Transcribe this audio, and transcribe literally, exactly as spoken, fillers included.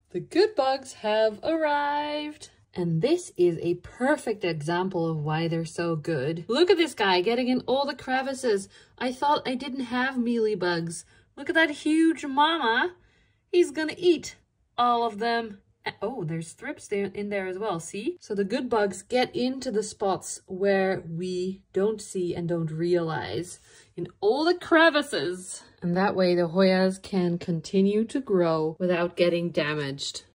The good bugs have arrived. And this is a perfect example of why they're so good. Look at this guy getting in all the crevices. I thought I didn't have mealybugs. Look at that huge mama. He's gonna eat all of them. Oh, there's thrips there in there as well, see? So the good bugs get into the spots where we don't see and don't realize, in all the crevices. And that way the Hoyas can continue to grow without getting damaged.